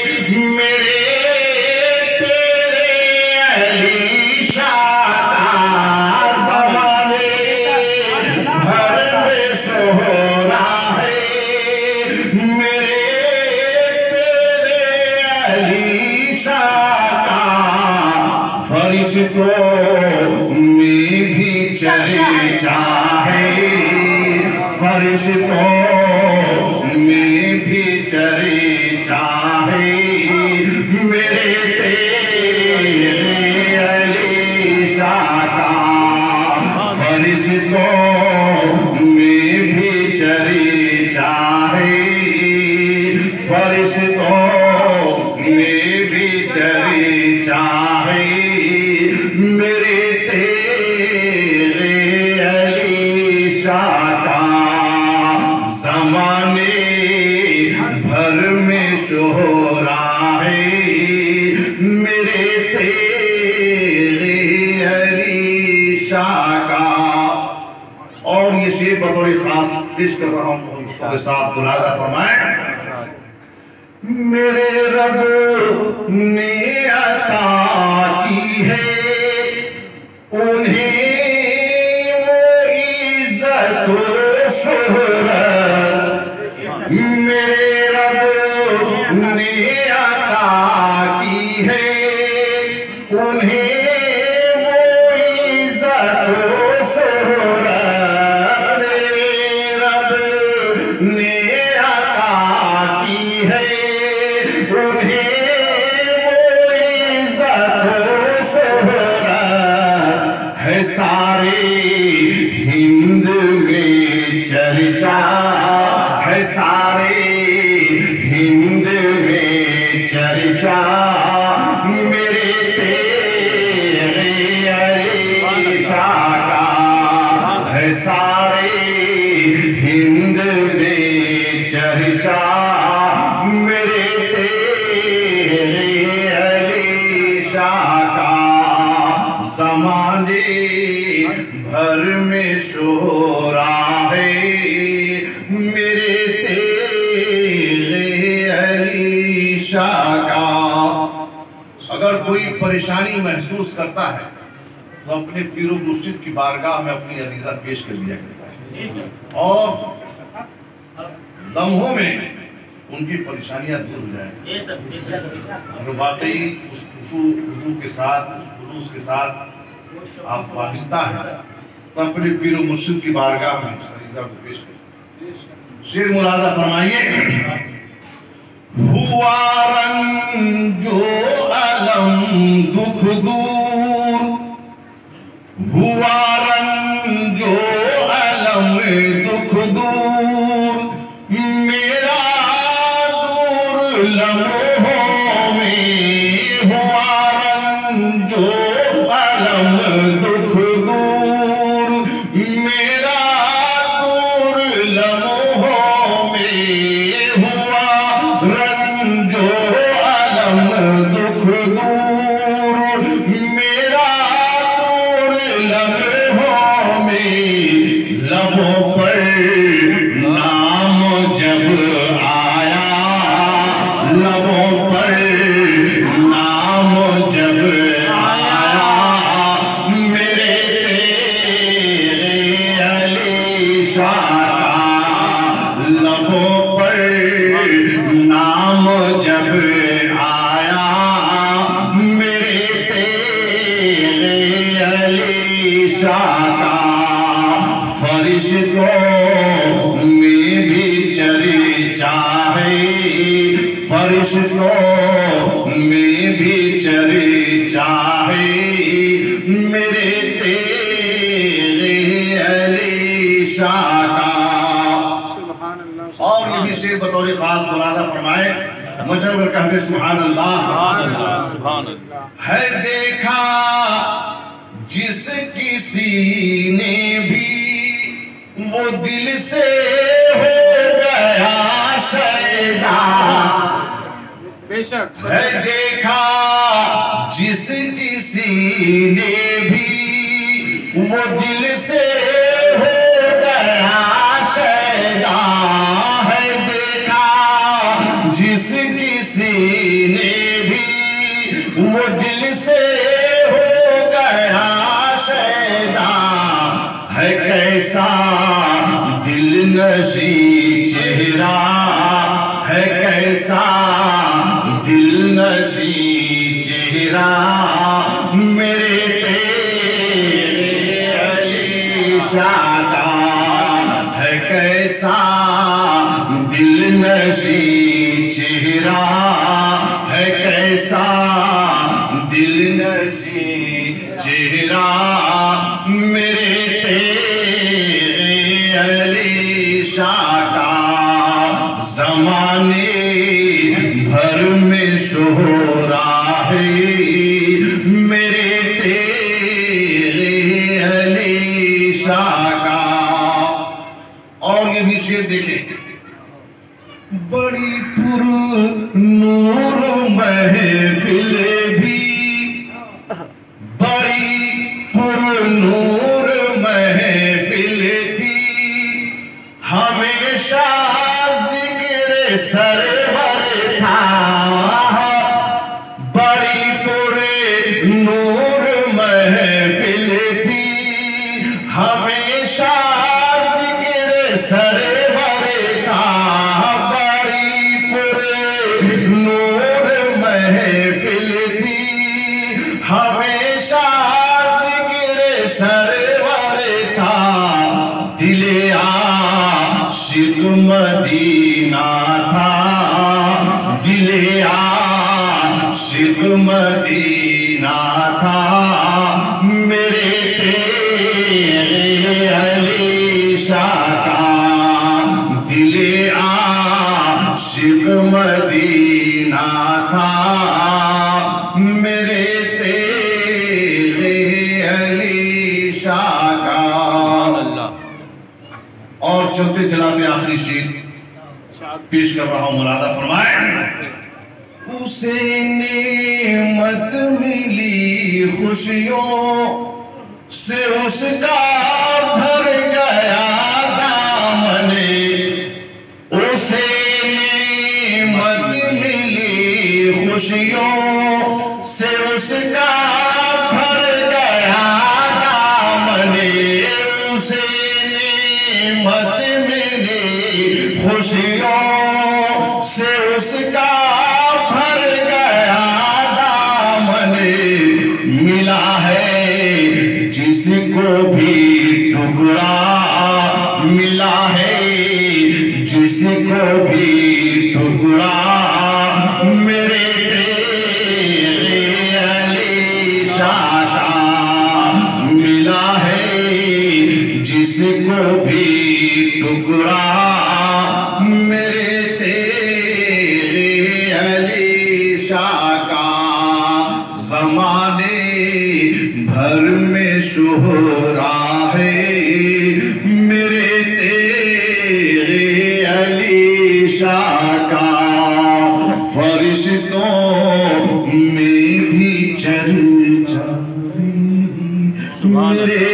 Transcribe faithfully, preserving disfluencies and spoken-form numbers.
میرے تیرے علی شاہ کا زمانے بھر میں شہرا ہے، میرے تیرے علی شاہ کا فرشتوں میں بھی چرچا ہے، فرشتوں میں بھی چرچا ہے، میرے تیرے علی شاہ کا فرشتوں میں بھی چرچا ہے، فرشتوں میں بھی چرچا ہے، میرے تیرے علی شاہ کا زمانے بھر میں شہرا ہے، میرے تیرے علی شاہ کا۔ اور یہ شعر بطور خاص پیش کر رہا ہوں، اس کے ساتھ ملاحظہ فرمائیں۔ میرے رب نے عطا کی ہے انہیں وہ عزت و شہرت، میرے رب نے عطا کی ہے انہیں وہ عزت و شہرت، میرے رب نے عطا کی ہے انہیں وہ عزت و شہرت ہے، سارے ہند میں چرچا ہے، سارے ہند میں چرچا، میرے تیرے علی شاہ کا ہے، سارے ہند میں چرچا، میرے تیرے علی شاہ کا زمانے بھر میں شہرا ہے، میرے تیرے علی شاہ کا۔ اگر کوئی پریشانی محسوس کرتا ہے تو اپنے پیر و مرشد کی بارگاہ میں اپنی عریضہ پیش کر لیا کرتا ہے، اور لمحوں میں ان کی پریشانیاں دور ہو جائیں، اور واقعی اس خشوع کے ساتھ، اس خلوص کے ساتھ آپ وابستہ ہیں تو اپنے پیر و مرشد کی بارگاہ میں اس عریضہ کو پیش کریں۔ شعر ملاحظہ فرمائیے۔ ہوا رنج و علم دکھ دور، ہوا رنج و علم دکھ دور، میرا دور لمحوں میں ہوا رنج و علم دکھ دور، میرا دور لمحوں میں ہوا رنج و علم دکھ دور، میرا دور لمحوں میں، لبوں پر نام جب آیا، لبوں پر نام جب آیا، میرے تیرے علی شاہ کا لبوں پر نام جب آیا، میرے تیرے علی شاہ کا فرشتوں میں بھی چرچا ہے، فرشتوں میں بھی چرچا ہے، میرے تیرے علی شاہ کا۔ اور یہ بھی شعر بطور خاص ملاحظہ فرمائے، مجھے پر کہتے سبحان اللہ۔ ہے دیکھا جس کسی نے بھی وہ دل سے ہو گیا شیدا، ہے دیکھا جس کسی نے بھی وہ دل سے ہو گیا شیدا، ہے دیکھا جس کسی कैसा दिल नशी चेहरा है, कैसा दिल नशी चेहरा मेरे तेरे अली शाह का है, कैसा दिल नशी चेहरा है, कैसा दिल नशी चेहरा मेरे तेरे अली शाह का। ज़माने भर में शोहरा है मेरे तेरे अली शाह का। और ये भी शेर देखें, बड़ी पुर नूर महफिल भी, बड़ी पुर नूर महफिल थी, हमेशा जिक्र सरवर था। बड़ी पुर नूर महफिल थी, हमेशा जिक्र सरवर था। बड़ी पुर नूर महफिल थी, हमेशा जिक्र सरवर था। दिले आशिक मदीना था, दिले आशिक मदीना था मेरे तेरे अली शाह का। दिले आशिक मदीना था मेरे तेरे अली शाह का। और चलते चलाते आखिरी शेर पेश कर रहा हूं, मुरादा फरमाए। उसे नेमत मिली खुशियों से, उसका भर गया दामने। उसे नेमत मिली खुशियों से, उसका भर गया दामने। उसे नेमत मिली खुशियों से, उसका भर गया दामने। मिला है जिसको भी टुकड़ा, मिला है जिसको भी टुकड़ा मेरे तेरे अली शाह का। मिला है जिसको भी टुकड़ा मेरे तेरे अली शाह का। ज़माने भर में शोहरा है मेरे तेरे अली शाह का। फरिश्तों में भी चर्चा मेरे